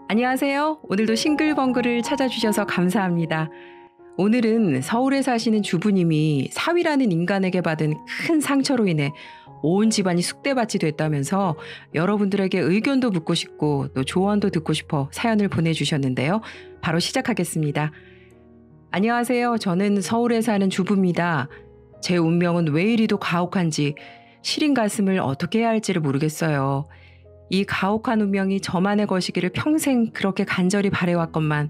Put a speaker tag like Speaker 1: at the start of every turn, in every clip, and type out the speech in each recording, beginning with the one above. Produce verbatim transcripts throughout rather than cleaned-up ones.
Speaker 1: 안녕하세요. 오늘도 싱글벙글을 찾아주셔서 감사합니다. 오늘은 서울에 사시는 주부님이 사위라는 인간에게 받은 큰 상처로 인해 온 집안이 쑥대밭이 됐다면서 여러분들에게 의견도 묻고 싶고 또 조언도 듣고 싶어 사연을 보내주셨는데요. 바로 시작하겠습니다. 안녕하세요. 저는 서울에 사는 주부입니다. 제 운명은 왜 이리도 가혹한지 시린 가슴을 어떻게 해야 할지를 모르겠어요. 이 가혹한 운명이 저만의 것이기를 평생 그렇게 간절히 바래왔건만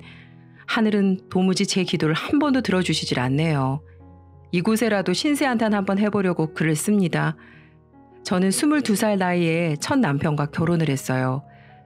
Speaker 1: 하늘은 도무지 제 기도를 한 번도 들어주시질 않네요. 이곳에라도 신세한탄 한번 해보려고 글을 씁니다. 저는 스물두 살 나이에 첫 남편과 결혼을 했어요.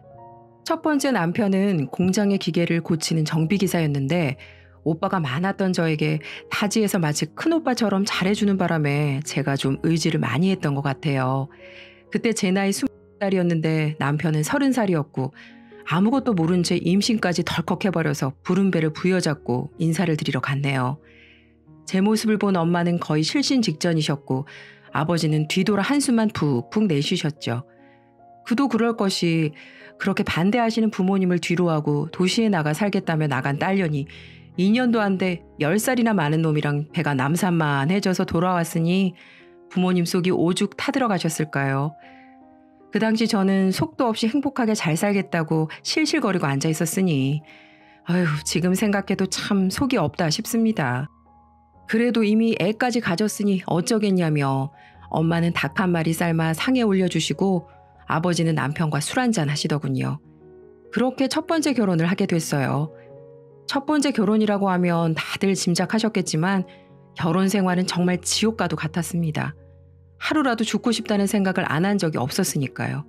Speaker 1: 첫 번째 남편은 공장의 기계를 고치는 정비기사였는데 오빠가 많았던 저에게 타지에서 마치 큰오빠처럼 잘해주는 바람에 제가 좀 의지를 많이 했던 것 같아요. 그때 제 나이 스무 살이었는데 남편은 서른 살이었고 아무것도 모른 채 임신까지 덜컥 해버려서 부른 배를 부여잡고 인사를 드리러 갔네요. 제 모습을 본 엄마는 거의 실신 직전이셨고 아버지는 뒤돌아 한숨만 푹푹 내쉬셨죠. 그도 그럴 것이 그렇게 반대하시는 부모님을 뒤로하고 도시에 나가 살겠다며 나간 딸년이 이 년도 안 돼 열 살이나 많은 놈이랑 배가 남산만해져서 돌아왔으니 부모님 속이 오죽 타들어가셨을까요. 그 당시 저는 속도 없이 행복하게 잘 살겠다고 실실거리고 앉아 있었으니 아휴 지금 생각해도 참 속이 없다 싶습니다. 그래도 이미 애까지 가졌으니 어쩌겠냐며 엄마는 닭 한 마리 삶아 상에 올려주시고 아버지는 남편과 술 한잔 하시더군요. 그렇게 첫 번째 결혼을 하게 됐어요. 첫 번째 결혼이라고 하면 다들 짐작하셨겠지만 결혼 생활은 정말 지옥과도 같았습니다. 하루라도 죽고 싶다는 생각을 안 한 적이 없었으니까요.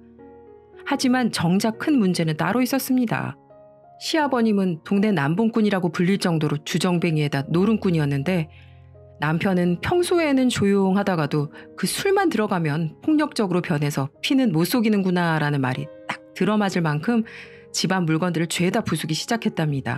Speaker 1: 하지만 정작 큰 문제는 따로 있었습니다. 시아버님은 동네 남봉꾼이라고 불릴 정도로 주정뱅이에다 노름꾼이었는데 남편은 평소에는 조용하다가도 그 술만 들어가면 폭력적으로 변해서 피는 못 속이는구나 라는 말이 딱 들어맞을 만큼 집안 물건들을 죄다 부수기 시작했답니다.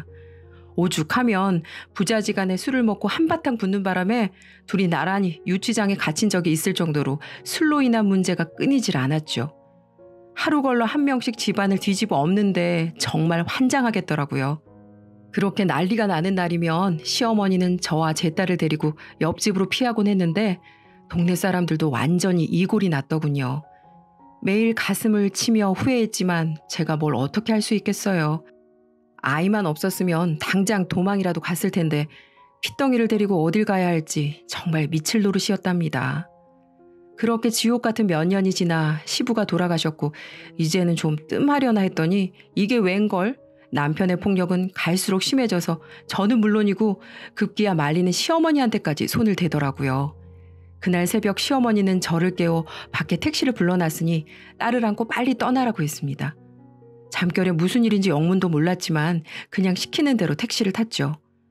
Speaker 1: 오죽하면 부자지간에 술을 먹고 한바탕 붙는 바람에 둘이 나란히 유치장에 갇힌 적이 있을 정도로 술로 인한 문제가 끊이질 않았죠. 하루 걸러 한 명씩 집안을 뒤집어 엎는데 정말 환장하겠더라고요. 그렇게 난리가 나는 날이면 시어머니는 저와 제 딸을 데리고 옆집으로 피하곤 했는데 동네 사람들도 완전히 이골이 났더군요. 매일 가슴을 치며 후회했지만 제가 뭘 어떻게 할 수 있겠어요. 아이만 없었으면 당장 도망이라도 갔을 텐데 핏덩이를 데리고 어딜 가야 할지 정말 미칠 노릇이었답니다. 그렇게 지옥 같은 몇 년이 지나 시부가 돌아가셨고 이제는 좀 뜸하려나 했더니 이게 웬걸? 남편의 폭력은 갈수록 심해져서 저는 물론이고 급기야 말리는 시어머니한테까지 손을 대더라고요. 그날 새벽 시어머니는 저를 깨워 밖에 택시를 불러놨으니 딸을 안고 빨리 떠나라고 했습니다. 잠결에 무슨 일인지 영문도 몰랐지만 그냥 시키는 대로 택시를 탔죠.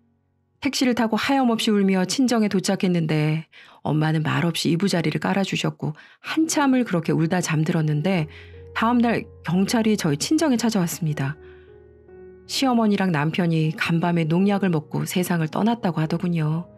Speaker 1: 택시를 타고 하염없이 울며 친정에 도착했는데 엄마는 말없이 이부자리를 깔아주셨고 한참을 그렇게 울다 잠들었는데 다음날 경찰이 저희 친정에 찾아왔습니다. 시어머니랑 남편이 간밤에 농약을 먹고 세상을 떠났다고 하더군요.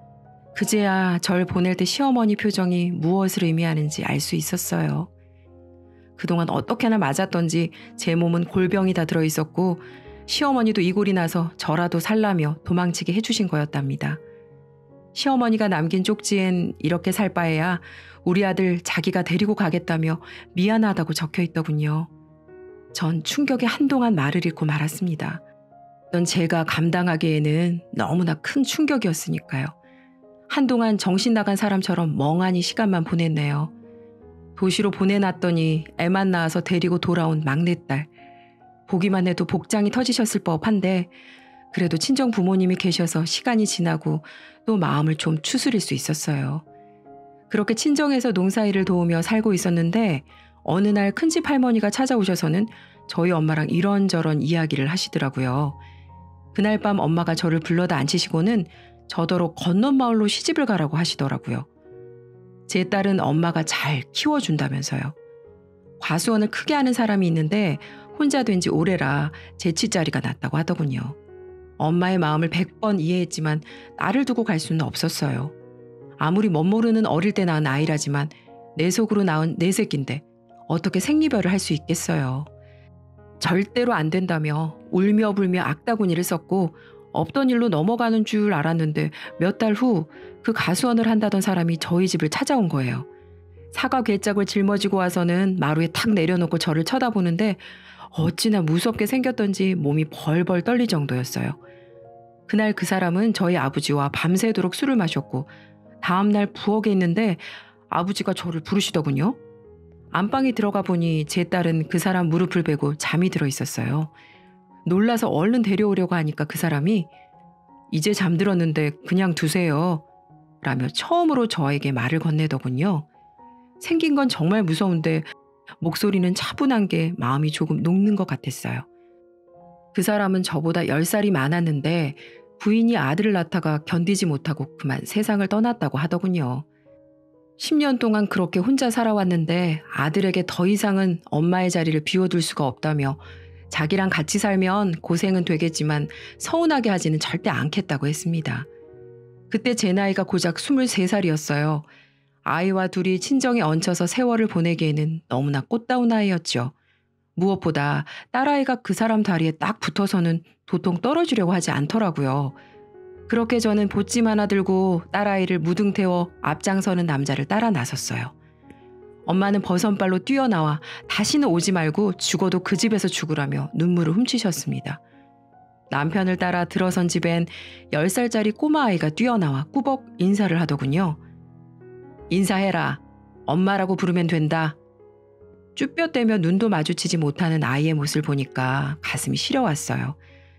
Speaker 1: 그제야 절 보낼 때 시어머니 표정이 무엇을 의미하는지 알 수 있었어요. 그동안 어떻게나 맞았던지 제 몸은 골병이 다 들어있었고 시어머니도 이골이 나서 저라도 살라며 도망치게 해주신 거였답니다. 시어머니가 남긴 쪽지엔 이렇게 살 바에야 우리 아들 자기가 데리고 가겠다며 미안하다고 적혀있더군요. 전 충격에 한동안 말을 잃고 말았습니다. 넌 제가 감당하기에는 너무나 큰 충격이었으니까요. 한동안 정신 나간 사람처럼 멍하니 시간만 보냈네요. 도시로 보내놨더니 애만 낳아서 데리고 돌아온 막내딸. 보기만 해도 복장이 터지셨을 법한데 그래도 친정 부모님이 계셔서 시간이 지나고 또 마음을 좀 추스릴 수 있었어요. 그렇게 친정에서 농사일을 도우며 살고 있었는데 어느 날 큰집 할머니가 찾아오셔서는 저희 엄마랑 이런저런 이야기를 하시더라고요. 그날 밤 엄마가 저를 불러다 앉히시고는 저더러 건넌 마을로 시집을 가라고 하시더라고요. 제 딸은 엄마가 잘 키워준다면서요. 과수원을 크게 하는 사람이 있는데 혼자 된 지 오래라 재치자리가 났다고 하더군요. 엄마의 마음을 백 번 이해했지만 딸을 두고 갈 수는 없었어요. 아무리 멋모르는 어릴 때 낳은 아이라지만 내 속으로 낳은 내 새끼인데 어떻게 생리별을 할 수 있겠어요. 절대로 안 된다며 울며 불며 악다구니를 썼고 없던 일로 넘어가는 줄 알았는데 몇 달 후 그 가수원을 한다던 사람이 저희 집을 찾아온 거예요. 사과 괴짝을 짊어지고 와서는 마루에 탁 내려놓고 저를 쳐다보는데 어찌나 무섭게 생겼던지 몸이 벌벌 떨릴 정도였어요. 그날 그 사람은 저희 아버지와 밤새도록 술을 마셨고 다음날 부엌에 있는데 아버지가 저를 부르시더군요. 안방에 들어가 보니 제 딸은 그 사람 무릎을 베고 잠이 들어 있었어요. 놀라서 얼른 데려오려고 하니까 그 사람이 이제 잠들었는데 그냥 두세요 라며 처음으로 저에게 말을 건네더군요. 생긴 건 정말 무서운데 목소리는 차분한 게 마음이 조금 녹는 것 같았어요. 그 사람은 저보다 열 살이 많았는데 부인이 아들을 낳다가 견디지 못하고 그만 세상을 떠났다고 하더군요. 십 년 동안 그렇게 혼자 살아왔는데 아들에게 더 이상은 엄마의 자리를 비워둘 수가 없다며 자기랑 같이 살면 고생은 되겠지만 서운하게 하지는 절대 않겠다고 했습니다. 그때 제 나이가 고작 스물세 살이었어요. 아이와 둘이 친정에 얹혀서 세월을 보내기에는 너무나 꽃다운 나이였죠. 무엇보다 딸아이가 그 사람 다리에 딱 붙어서는 도통 떨어지려고 하지 않더라고요. 그렇게 저는 보찜 하나 들고 딸아이를 무등 태워 앞장서는 남자를 따라 나섰어요. 엄마는 버선발로 뛰어나와 다시는 오지 말고 죽어도 그 집에서 죽으라며 눈물을 훔치셨습니다. 남편을 따라 들어선 집엔 열 살짜리 꼬마아이가 뛰어나와 꾸벅 인사를 하더군요. 인사해라. 엄마라고 부르면 된다. 쭈뼛대며 눈도 마주치지 못하는 아이의 모습을 보니까 가슴이 시려왔어요.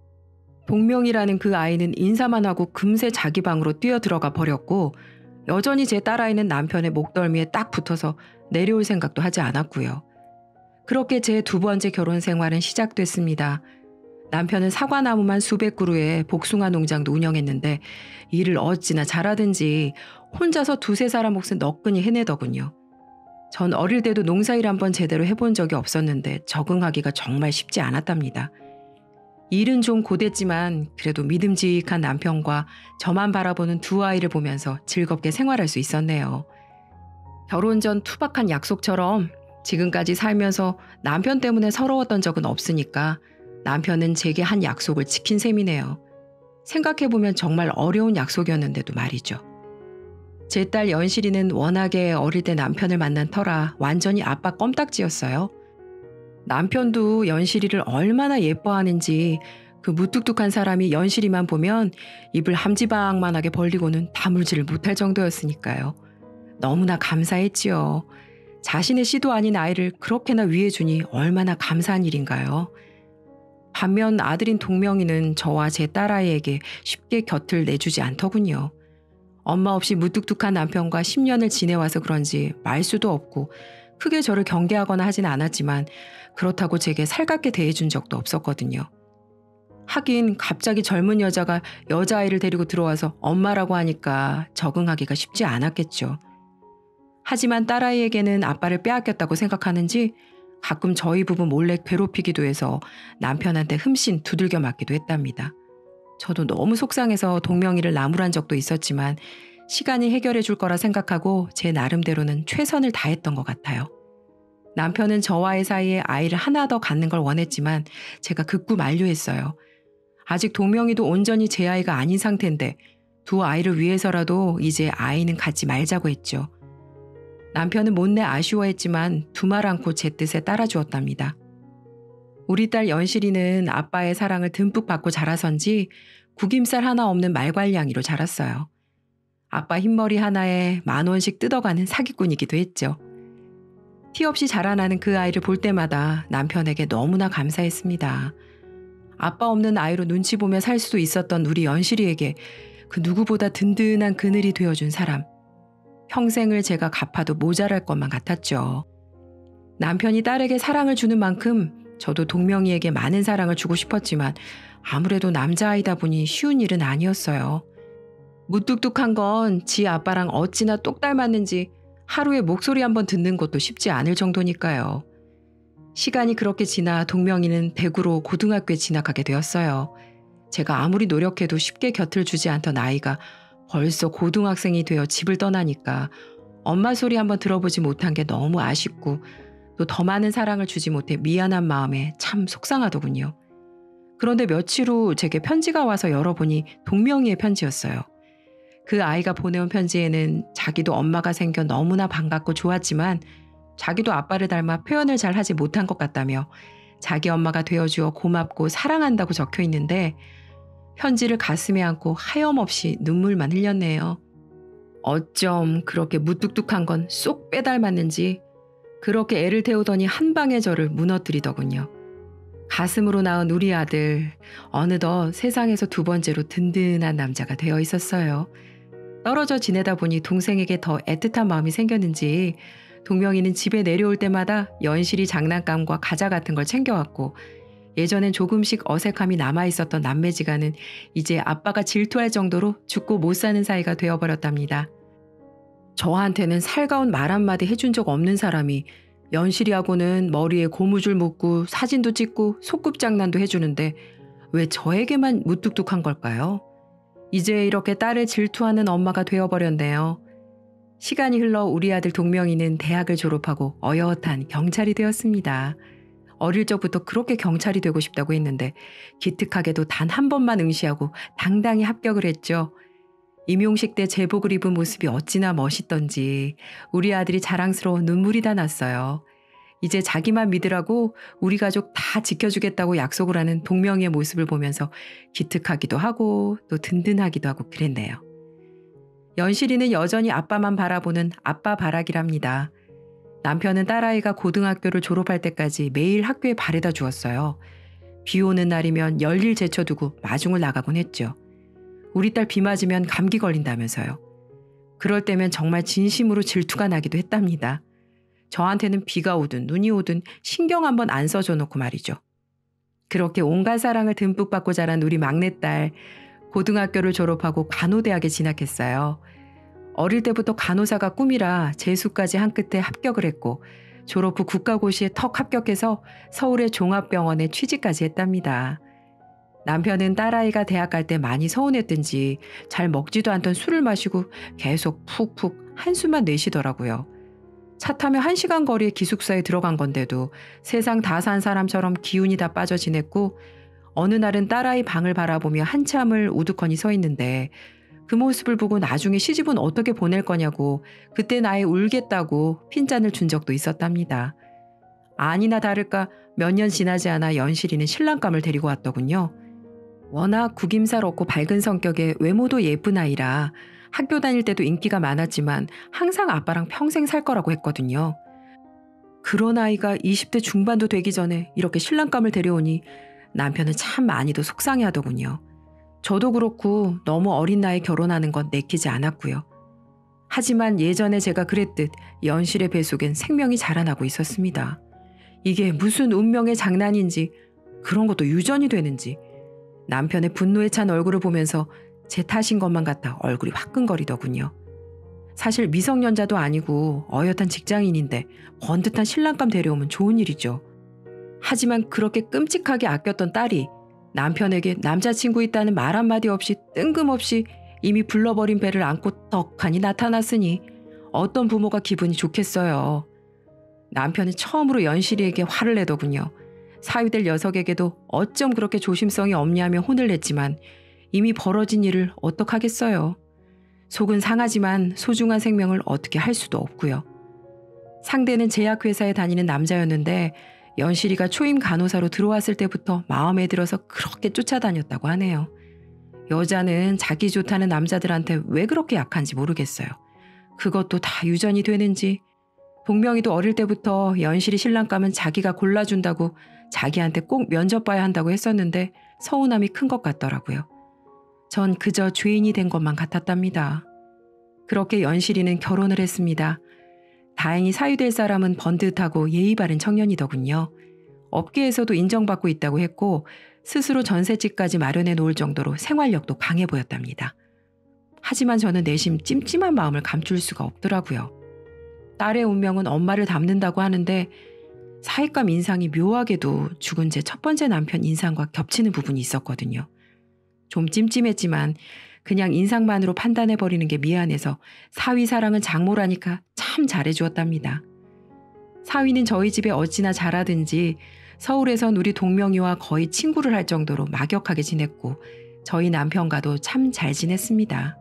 Speaker 1: 동명이라는 그 아이는 인사만 하고 금세 자기 방으로 뛰어들어가 버렸고 여전히 제 딸아이는 남편의 목덜미에 딱 붙어서 내려올 생각도 하지 않았고요. 그렇게 제 두 번째 결혼 생활은 시작됐습니다. 남편은 사과나무만 수백 그루의 복숭아 농장도 운영했는데 일을 어찌나 잘하든지 혼자서 두세 사람 몫은 너끈히 해내더군요. 전 어릴 때도 농사일 한번 제대로 해본 적이 없었는데 적응하기가 정말 쉽지 않았답니다. 일은 좀 고됐지만 그래도 믿음직한 남편과 저만 바라보는 두 아이를 보면서 즐겁게 생활할 수 있었네요. 결혼 전 투박한 약속처럼 지금까지 살면서 남편 때문에 서러웠던 적은 없으니까 남편은 제게 한 약속을 지킨 셈이네요. 생각해보면 정말 어려운 약속이었는데도 말이죠. 제 딸 연실이는 워낙에 어릴 때 남편을 만난 터라 완전히 아빠 껌딱지였어요. 남편도 연실이를 얼마나 예뻐하는지 그 무뚝뚝한 사람이 연실이만 보면 입을 함지박만하게 벌리고는 다물지를 못할 정도였으니까요. 너무나 감사했지요. 자신의 씨도 아닌 아이를 그렇게나 위해주니 얼마나 감사한 일인가요. 반면 아들인 동명이는 저와 제 딸아이에게 쉽게 곁을 내주지 않더군요. 엄마 없이 무뚝뚝한 남편과 십 년을 지내와서 그런지 말수도 없고 크게 저를 경계하거나 하진 않았지만 그렇다고 제게 살갑게 대해준 적도 없었거든요. 하긴 갑자기 젊은 여자가 여자아이를 데리고 들어와서 엄마라고 하니까 적응하기가 쉽지 않았겠죠. 하지만 딸아이에게는 아빠를 빼앗겼다고 생각하는지 가끔 저희 부부 몰래 괴롭히기도 해서 남편한테 흠씬 두들겨 맞기도 했답니다. 저도 너무 속상해서 동명이를 나무란 적도 있었지만 시간이 해결해 줄 거라 생각하고 제 나름대로는 최선을 다했던 것 같아요. 남편은 저와의 사이에 아이를 하나 더 갖는 걸 원했지만 제가 극구 만류했어요. 아직 동명이도 온전히 제 아이가 아닌 상태인데 두 아이를 위해서라도 이제 아이는 갖지 말자고 했죠. 남편은 못내 아쉬워했지만 두말 않고 제 뜻에 따라주었답니다. 우리 딸 연실이는 아빠의 사랑을 듬뿍 받고 자라선지 구김살 하나 없는 말괄량이로 자랐어요. 아빠 흰머리 하나에 만 원씩 뜯어가는 사기꾼이기도 했죠. 티 없이 자라나는 그 아이를 볼 때마다 남편에게 너무나 감사했습니다. 아빠 없는 아이로 눈치 보며 살 수도 있었던 우리 연실이에게 그 누구보다 든든한 그늘이 되어준 사람. 평생을 제가 갚아도 모자랄 것만 같았죠. 남편이 딸에게 사랑을 주는 만큼 저도 동명이에게 많은 사랑을 주고 싶었지만 아무래도 남자아이다 보니 쉬운 일은 아니었어요. 무뚝뚝한 건 지 아빠랑 어찌나 똑 닮았는지 하루에 목소리 한번 듣는 것도 쉽지 않을 정도니까요. 시간이 그렇게 지나 동명이는 대구로 고등학교에 진학하게 되었어요. 제가 아무리 노력해도 쉽게 곁을 주지 않던 아이가 벌써 고등학생이 되어 집을 떠나니까 엄마 소리 한번 들어보지 못한 게 너무 아쉽고 또 더 많은 사랑을 주지 못해 미안한 마음에 참 속상하더군요. 그런데 며칠 후 제게 편지가 와서 열어보니 동명이의 편지였어요. 그 아이가 보내온 편지에는 자기도 엄마가 생겨 너무나 반갑고 좋았지만 자기도 아빠를 닮아 표현을 잘 하지 못한 것 같다며 자기 엄마가 되어주어 고맙고 사랑한다고 적혀 있는데 편지를 가슴에 안고 하염없이 눈물만 흘렸네요. 어쩜 그렇게 무뚝뚝한 건 쏙 빼닮았는지 그렇게 애를 태우더니 한 방에 저를 무너뜨리더군요. 가슴으로 낳은 우리 아들 어느덧 세상에서 두 번째로 든든한 남자가 되어 있었어요. 떨어져 지내다 보니 동생에게 더 애틋한 마음이 생겼는지 동명이는 집에 내려올 때마다 연실이 장난감과 과자 같은 걸 챙겨왔고 예전엔 조금씩 어색함이 남아있었던 남매지간은 이제 아빠가 질투할 정도로 죽고 못 사는 사이가 되어버렸답니다. 저한테는 살가운 말 한마디 해준 적 없는 사람이 연실이하고는 머리에 고무줄 묶고 사진도 찍고 소꿉장난도 해주는데 왜 저에게만 무뚝뚝한 걸까요? 이제 이렇게 딸을 질투하는 엄마가 되어버렸네요. 시간이 흘러 우리 아들 동명이는 대학을 졸업하고 어엿한 경찰이 되었습니다. 어릴 적부터 그렇게 경찰이 되고 싶다고 했는데 기특하게도 단 한 번만 응시하고 당당히 합격을 했죠. 임용식 때 제복을 입은 모습이 어찌나 멋있던지 우리 아들이 자랑스러워 눈물이 다 났어요. 이제 자기만 믿으라고 우리 가족 다 지켜주겠다고 약속을 하는 동명이의 모습을 보면서 기특하기도 하고 또 든든하기도 하고 그랬네요. 연실이는 여전히 아빠만 바라보는 아빠 바라기랍니다. 남편은 딸아이가 고등학교를 졸업할 때까지 매일 학교에 바래다 주었어요. 비 오는 날이면 열일 제쳐두고 마중을 나가곤 했죠. 우리 딸 비 맞으면 감기 걸린다면서요. 그럴 때면 정말 진심으로 질투가 나기도 했답니다. 저한테는 비가 오든 눈이 오든 신경 한번 안 써줘 놓고 말이죠. 그렇게 온갖 사랑을 듬뿍 받고 자란 우리 막내딸, 고등학교를 졸업하고 간호대학에 진학했어요. 어릴 때부터 간호사가 꿈이라 재수까지 한 끝에 합격을 했고 졸업 후 국가고시에 턱 합격해서 서울의 종합병원에 취직까지 했답니다. 남편은 딸아이가 대학 갈 때 많이 서운했든지 잘 먹지도 않던 술을 마시고 계속 푹푹 한숨만 내쉬더라고요. 차 타며 한 시간 거리의 기숙사에 들어간 건데도 세상 다 산 사람처럼 기운이 다 빠져 지냈고 어느 날은 딸아이 방을 바라보며 한참을 우두커니 서 있는데 그 모습을 보고 나중에 시집은 어떻게 보낼 거냐고 그때 나에 울겠다고 핀잔을 준 적도 있었답니다. 아니나 다를까 몇 년 지나지 않아 연실이는 신랑감을 데리고 왔더군요. 워낙 구김살없고 밝은 성격에 외모도 예쁜 아이라 학교 다닐 때도 인기가 많았지만 항상 아빠랑 평생 살 거라고 했거든요. 그런 아이가 이십 대 중반도 되기 전에 이렇게 신랑감을 데려오니 남편은 참 많이도 속상해하더군요. 저도 그렇고 너무 어린 나이에 결혼하는 건 내키지 않았고요. 하지만 예전에 제가 그랬듯 연실의 뱃속엔 생명이 자라나고 있었습니다. 이게 무슨 운명의 장난인지 그런 것도 유전이 되는지 남편의 분노에 찬 얼굴을 보면서 제 탓인 것만 같아 얼굴이 화끈거리더군요. 사실 미성년자도 아니고 어엿한 직장인인데 번듯한 신랑감 데려오면 좋은 일이죠. 하지만 그렇게 끔찍하게 아꼈던 딸이 남편에게 남자친구 있다는 말 한마디 없이 뜬금없이 이미 불러버린 배를 안고 떡하니 나타났으니 어떤 부모가 기분이 좋겠어요. 남편은 처음으로 연실이에게 화를 내더군요. 사위될 녀석에게도 어쩜 그렇게 조심성이 없냐며 혼을 냈지만 이미 벌어진 일을 어떡하겠어요. 속은 상하지만 소중한 생명을 어떻게 할 수도 없고요. 상대는 제약회사에 다니는 남자였는데 연실이가 초임 간호사로 들어왔을 때부터 마음에 들어서 그렇게 쫓아다녔다고 하네요. 여자는 자기 좋다는 남자들한테 왜 그렇게 약한지 모르겠어요. 그것도 다 유전이 되는지. 동명이도 어릴 때부터 연실이 신랑감은 자기가 골라준다고 자기한테 꼭 면접 봐야 한다고 했었는데 서운함이 큰 것 같더라고요. 전 그저 죄인이 된 것만 같았답니다. 그렇게 연실이는 결혼을 했습니다. 다행히 사위될 사람은 번듯하고 예의 바른 청년이더군요. 업계에서도 인정받고 있다고 했고 스스로 전셋집까지 마련해 놓을 정도로 생활력도 강해 보였답니다. 하지만 저는 내심 찜찜한 마음을 감출 수가 없더라고요. 딸의 운명은 엄마를 닮는다고 하는데 사윗감 인상이 묘하게도 죽은 제 첫 번째 남편 인상과 겹치는 부분이 있었거든요. 좀 찜찜했지만 그냥 인상만으로 판단해버리는 게 미안해서 사위 사랑은 장모라니까 참 잘해주었답니다. 사위는 저희 집에 어찌나 잘하든지 서울에선 우리 동명이와 거의 친구를 할 정도로 막역하게 지냈고 저희 남편과도 참 잘 지냈습니다.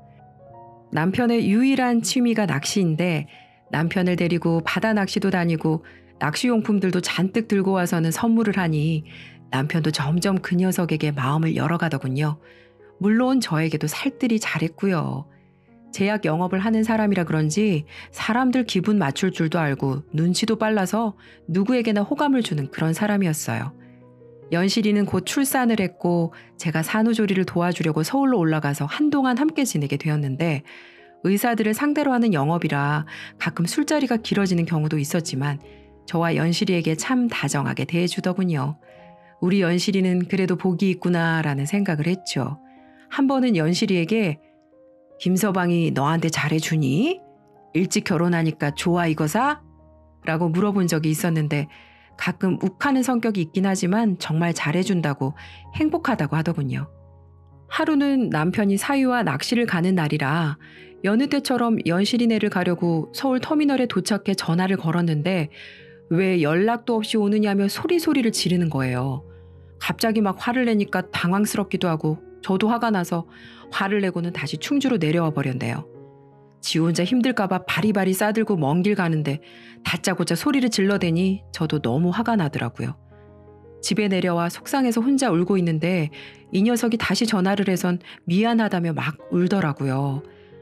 Speaker 1: 남편의 유일한 취미가 낚시인데 남편을 데리고 바다 낚시도 다니고 낚시용품들도 잔뜩 들고 와서는 선물을 하니 남편도 점점 그 녀석에게 마음을 열어가더군요. 물론 저에게도 살뜰히 잘했고요. 제약 영업을 하는 사람이라 그런지 사람들 기분 맞출 줄도 알고 눈치도 빨라서 누구에게나 호감을 주는 그런 사람이었어요. 연실이는 곧 출산을 했고 제가 산후조리를 도와주려고 서울로 올라가서 한동안 함께 지내게 되었는데 의사들을 상대로 하는 영업이라 가끔 술자리가 길어지는 경우도 있었지만 저와 연실이에게 참 다정하게 대해주더군요. 우리 연실이는 그래도 복이 있구나라는 생각을 했죠. 한 번은 연실이에게 김서방이 너한테 잘해주니? 일찍 결혼하니까 좋아 이거사? 라고 물어본 적이 있었는데 가끔 욱하는 성격이 있긴 하지만 정말 잘해준다고 행복하다고 하더군요. 하루는 남편이 사위와 낚시를 가는 날이라 여느 때처럼 연실이네를 가려고 서울 터미널에 도착해 전화를 걸었는데 왜 연락도 없이 오느냐며 소리소리를 지르는 거예요. 갑자기 막 화를 내니까 당황스럽기도 하고 저도 화가 나서 화를 내고는 다시 충주로 내려와 버렸네요. 지 혼자 힘들까봐 바리바리 싸들고 먼 길 가는데 다짜고짜 소리를 질러대니 저도 너무 화가 나더라고요. 집에 내려와 속상해서 혼자 울고 있는데 이 녀석이 다시 전화를 해선 미안하다며 막 울더라고요.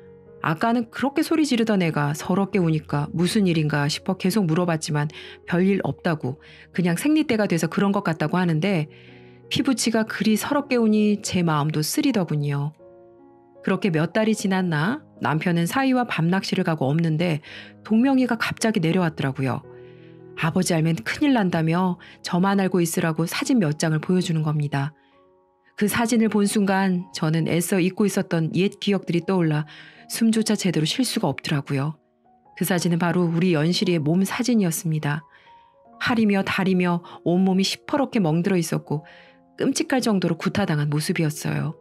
Speaker 1: 아까는 그렇게 소리 지르던 애가 서럽게 우니까 무슨 일인가 싶어 계속 물어봤지만 별일 없다고 그냥 생리대가 돼서 그런 것 같다고 하는데 피부치가 그리 서럽게 우니 제 마음도 쓰리더군요. 그렇게 몇 달이 지났나 남편은 사위와 밤낚시를 가고 없는데 동명이가 갑자기 내려왔더라고요. 아버지 알면 큰일 난다며 저만 알고 있으라고 사진 몇 장을 보여주는 겁니다. 그 사진을 본 순간 저는 애써 잊고 있었던 옛 기억들이 떠올라 숨조차 제대로 쉴 수가 없더라고요. 그 사진은 바로 우리 연실이의 몸 사진이었습니다. 팔이며 다리며 온몸이 시퍼렇게 멍들어 있었고 끔찍할 정도로 구타당한 모습이었어요.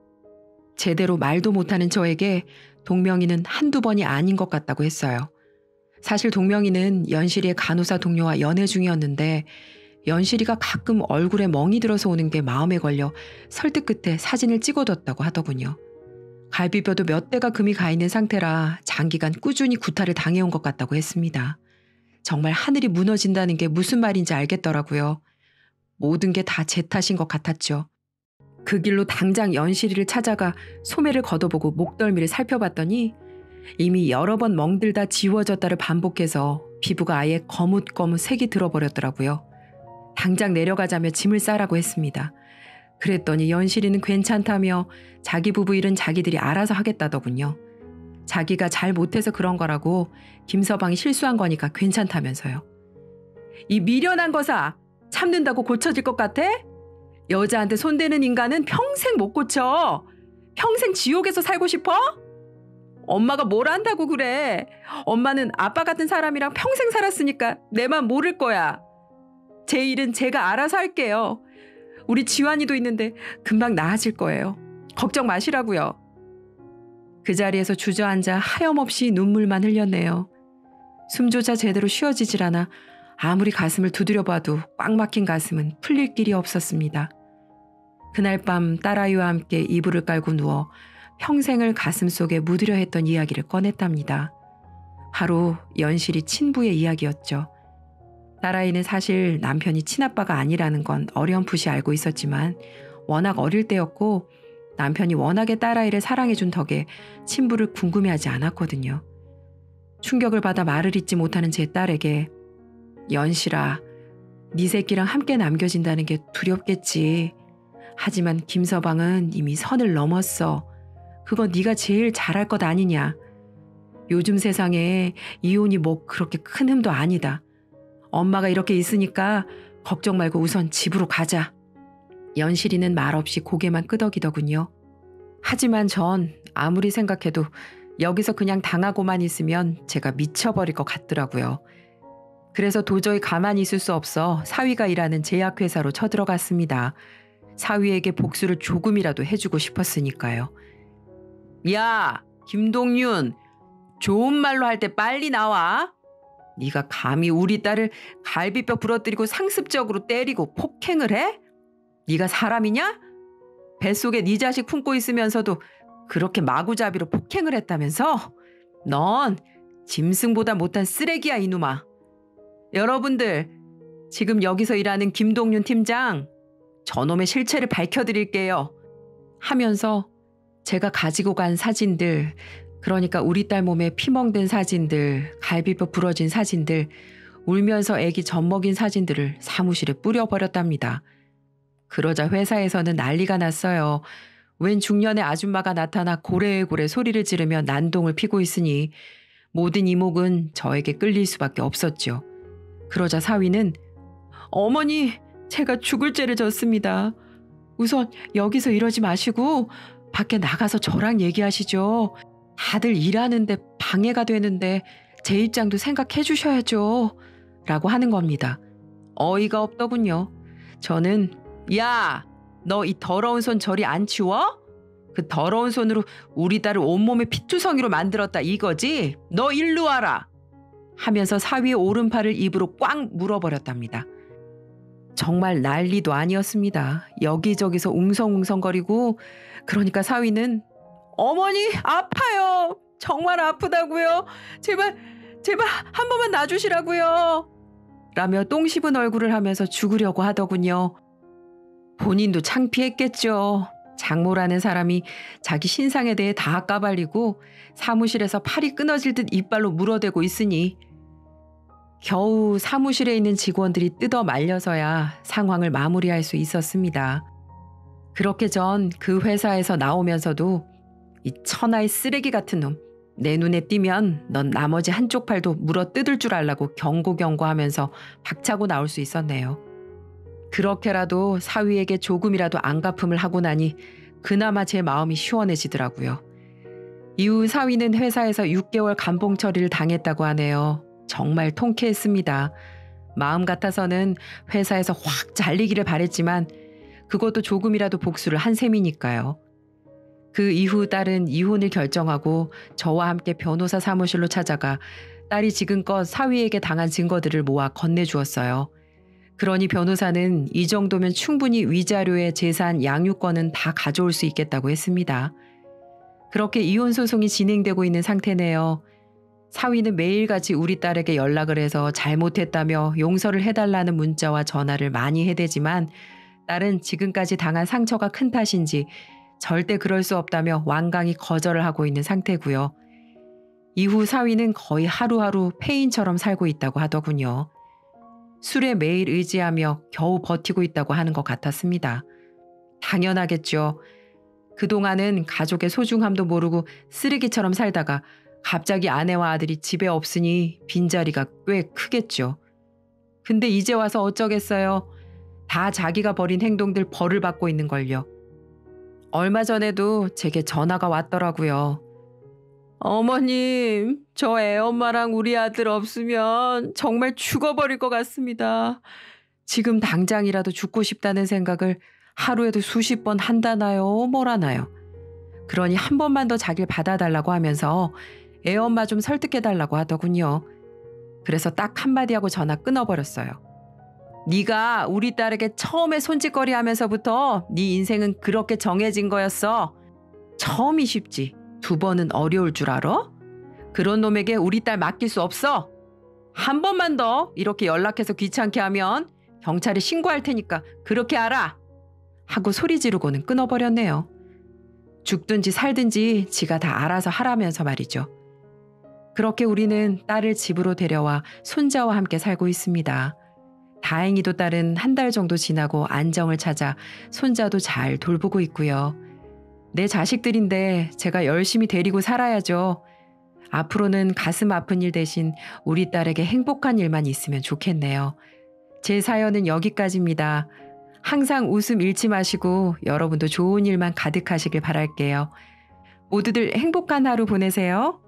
Speaker 1: 제대로 말도 못하는 저에게 동명이는 한두 번이 아닌 것 같다고 했어요. 사실 동명이는 연실이의 간호사 동료와 연애 중이었는데 연실이가 가끔 얼굴에 멍이 들어서 오는 게 마음에 걸려 설득 끝에 사진을 찍어뒀다고 하더군요. 갈비뼈도 몇 대가 금이 가 있는 상태라 장기간 꾸준히 구타를 당해온 것 같다고 했습니다. 정말 하늘이 무너진다는 게 무슨 말인지 알겠더라고요. 모든 게 다 제 탓인 것 같았죠. 그 길로 당장 연실이를 찾아가 소매를 걷어보고 목덜미를 살펴봤더니 이미 여러 번 멍들다 지워졌다를 반복해서 피부가 아예 거뭇거뭇 색이 들어버렸더라고요. 당장 내려가자며 짐을 싸라고 했습니다. 그랬더니 연실이는 괜찮다며 자기 부부 일은 자기들이 알아서 하겠다더군요. 자기가 잘 못해서 그런 거라고 김서방이 실수한 거니까 괜찮다면서요. 이 미련한 거사 참는다고 고쳐질 것 같아? 여자한테 손대는 인간은 평생 못 고쳐. 평생 지옥에서 살고 싶어? 엄마가 뭘 안다고 그래. 엄마는 아빠 같은 사람이랑 평생 살았으니까 내 맘 모를 거야. 제 일은 제가 알아서 할게요. 우리 지환이도 있는데 금방 나아질 거예요. 걱정 마시라고요. 그 자리에서 주저앉아 하염없이 눈물만 흘렸네요. 숨조차 제대로 쉬어지질 않아 아무리 가슴을 두드려봐도 꽉 막힌 가슴은 풀릴 길이 없었습니다. 그날 밤 딸아이와 함께 이불을 깔고 누워 평생을 가슴속에 묻으려 했던 이야기를 꺼냈답니다. 바로 연실이 친부의 이야기였죠. 딸아이는 사실 남편이 친아빠가 아니라는 건 어렴풋이 알고 있었지만 워낙 어릴 때였고 남편이 워낙에 딸아이를 사랑해준 덕에 친부를 궁금해하지 않았거든요. 충격을 받아 말을 잇지 못하는 제 딸에게 연실아, 네 새끼랑 함께 남겨진다는 게 두렵겠지. 하지만 김서방은 이미 선을 넘었어. 그건 네가 제일 잘할 것 아니냐. 요즘 세상에 이혼이 뭐 그렇게 큰 흠도 아니다. 엄마가 이렇게 있으니까 걱정 말고 우선 집으로 가자. 연실이는 말없이 고개만 끄덕이더군요. 하지만 전 아무리 생각해도 여기서 그냥 당하고만 있으면 제가 미쳐버릴 것 같더라고요. 그래서 도저히 가만히 있을 수 없어 사위가 일하는 제약회사로 쳐들어갔습니다. 사위에게 복수를 조금이라도 해주고 싶었으니까요. 야, 김동윤, 좋은 말로 할 때 빨리 나와. 네가 감히 우리 딸을 갈비뼈 부러뜨리고 상습적으로 때리고 폭행을 해? 네가 사람이냐? 뱃속에 네 자식 품고 있으면서도 그렇게 마구잡이로 폭행을 했다면서? 넌 짐승보다 못한 쓰레기야, 이놈아. 여러분들, 지금 여기서 일하는 김동윤 팀장, 저놈의 실체를 밝혀드릴게요. 하면서 제가 가지고 간 사진들, 그러니까 우리 딸 몸에 피멍든 사진들, 갈비뼈 부러진 사진들, 울면서 애기 젖먹인 사진들을 사무실에 뿌려버렸답니다. 그러자 회사에서는 난리가 났어요. 웬 중년의 아줌마가 나타나 고래고래 소리를 지르며 난동을 피고 있으니 모든 이목은 저에게 끌릴 수밖에 없었죠. 그러자 사위는 어머니, 제가 죽을 죄를 졌습니다. 우선 여기서 이러지 마시고 밖에 나가서 저랑 얘기하시죠. 다들 일하는데 방해가 되는데 제 입장도 생각해 주셔야죠. 라고 하는 겁니다. 어이가 없더군요. 저는 야, 너 이 더러운 손 저리 안 치워? 그 더러운 손으로 우리 딸을 온몸에 피투성이로 만들었다 이거지? 너 일로 와라. 하면서 사위의 오른팔을 입으로 꽉 물어버렸답니다. 정말 난리도 아니었습니다. 여기저기서 웅성웅성거리고 그러니까 사위는 어머니 아파요. 정말 아프다고요. 제발 제발 한 번만 놔주시라고요. 라며 똥 씹은 얼굴을 하면서 죽으려고 하더군요. 본인도 창피했겠죠. 장모라는 사람이 자기 신상에 대해 다 까발리고 사무실에서 팔이 끊어질 듯 이빨로 물어대고 있으니 겨우 사무실에 있는 직원들이 뜯어 말려서야 상황을 마무리할 수 있었습니다. 그렇게 전 그 회사에서 나오면서도 이 천하의 쓰레기 같은 놈, 내 눈에 띄면 넌 나머지 한쪽 팔도 물어 뜯을 줄 알라고 경고경고하면서 박차고 나올 수 있었네요. 그렇게라도 사위에게 조금이라도 안갚음을 하고 나니 그나마 제 마음이 시원해지더라고요. 이후 사위는 회사에서 육 개월 감봉 처리를 당했다고 하네요. 정말 통쾌했습니다. 마음 같아서는 회사에서 확 잘리기를 바랬지만 그것도 조금이라도 복수를 한 셈이니까요. 그 이후 딸은 이혼을 결정하고 저와 함께 변호사 사무실로 찾아가 딸이 지금껏 사위에게 당한 증거들을 모아 건네주었어요. 그러니 변호사는 이 정도면 충분히 위자료의 재산 양육권은 다 가져올 수 있겠다고 했습니다. 그렇게 이혼 소송이 진행되고 있는 상태네요. 사위는 매일같이 우리 딸에게 연락을 해서 잘못했다며 용서를 해달라는 문자와 전화를 많이 해대지만 딸은 지금까지 당한 상처가 큰 탓인지 절대 그럴 수 없다며 완강히 거절을 하고 있는 상태고요. 이후 사위는 거의 하루하루 폐인처럼 살고 있다고 하더군요. 술에 매일 의지하며 겨우 버티고 있다고 하는 것 같았습니다. 당연하겠죠. 그동안은 가족의 소중함도 모르고 쓰레기처럼 살다가 갑자기 아내와 아들이 집에 없으니 빈자리가 꽤 크겠죠. 근데 이제 와서 어쩌겠어요. 다 자기가 벌인 행동들 벌을 받고 있는걸요. 얼마 전에도 제게 전화가 왔더라고요. 어머님, 저 애엄마랑 우리 아들 없으면 정말 죽어버릴 것 같습니다. 지금 당장이라도 죽고 싶다는 생각을 하루에도 수십 번 한다나요, 뭐라나요. 그러니 한 번만 더 자기를 받아달라고 하면서 애엄마 좀 설득해달라고 하더군요. 그래서 딱 한마디 하고 전화 끊어버렸어요. 네가 우리 딸에게 처음에 손짓거리 하면서부터 네 인생은 그렇게 정해진 거였어. 처음이 쉽지 두 번은 어려울 줄 알아? 그런 놈에게 우리 딸 맡길 수 없어. 한 번만 더 이렇게 연락해서 귀찮게 하면 경찰에 신고할 테니까 그렇게 알아. 하고 소리 지르고는 끊어버렸네요. 죽든지 살든지 지가 다 알아서 하라면서 말이죠. 그렇게 우리는 딸을 집으로 데려와 손자와 함께 살고 있습니다. 다행히도 딸은 한 달 정도 지나고 안정을 찾아 손자도 잘 돌보고 있고요. 내 자식들인데 제가 열심히 데리고 살아야죠. 앞으로는 가슴 아픈 일 대신 우리 딸에게 행복한 일만 있으면 좋겠네요. 제 사연은 여기까지입니다. 항상 웃음 잃지 마시고 여러분도 좋은 일만 가득하시길 바랄게요. 모두들 행복한 하루 보내세요.